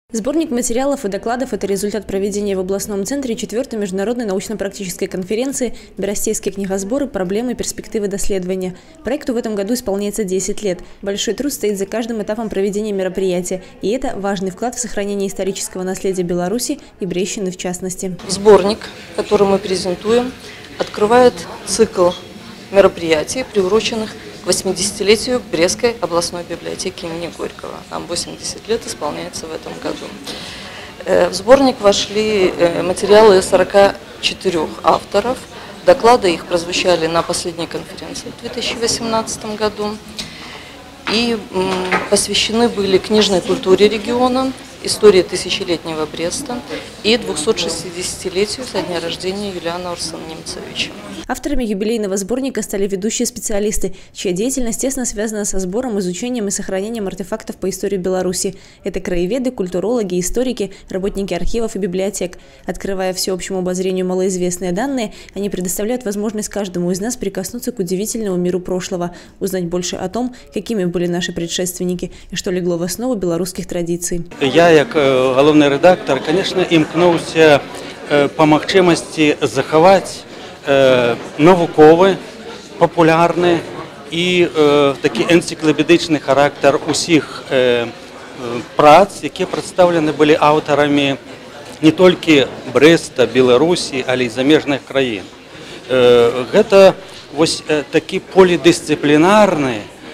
Сборник материалов и докладов – это результат проведения в областном центре 4-й международной научно-практической конференции «Беростейские книгосборы. Проблемы и перспективы доследования». Проекту в этом году исполняется 10 лет. Большой труд стоит за каждым этапом проведения мероприятия. И это важный вклад в сохранение исторического наследия Беларуси и Брещины в частности. Сборник, который мы презентуем, открывает цикл мероприятий, приуроченных к 80-летию Брестской областной библиотеки имени Горького. Нам 80 лет исполняется в этом году. В сборник вошли материалы 44 авторов. Доклады их прозвучали на последней конференции в 2018 году и посвящены были книжной культуре региона, истории тысячелетнего Бреста и 260-летию со дня рождения Юлиана Урсен-Немцевича. Авторами юбилейного сборника стали ведущие специалисты, чья деятельность тесно связана со сбором, изучением и сохранением артефактов по истории Беларуси. Это краеведы, культурологи, историки, работники архивов и библиотек. Открывая всеобщему обозрению малоизвестные данные, они предоставляют возможность каждому из нас прикоснуться к удивительному миру прошлого, узнать больше о том, какими были наши предшественники и что легло в основу белорусских традиций. Я, як головний редактор, конечно, імкнувся по магчимості заховати науковий, популярний і такий енциклопедичний характер усіх праць, які представлені були авторами не тільки Бреста, Білорусі, але й заміжних країн. Це ось такий полідисциплінарний,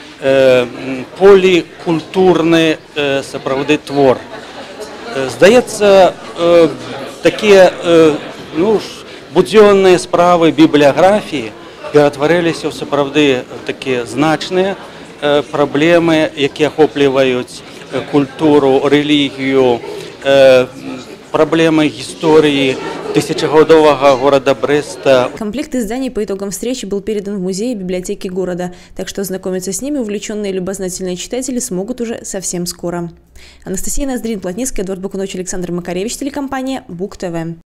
полікультурний сапраўды твор. Здаецца, такія будзённыя справы бібліяграфіі ператварыліся ў сапраўды такія значныя праблемы, якія ахопліваюць культуру, рэлігію, проблемы истории тысячегодового города Бреста. Комплект изданий по итогам встречи был передан в музей и библиотеки города, так что знакомиться с ними увлеченные и любознательные читатели смогут уже совсем скоро. Анастасия Ноздрин, Плотницкая, Эдуард Бакунович, Александр Макаревич, телекомпания БУК ТВ.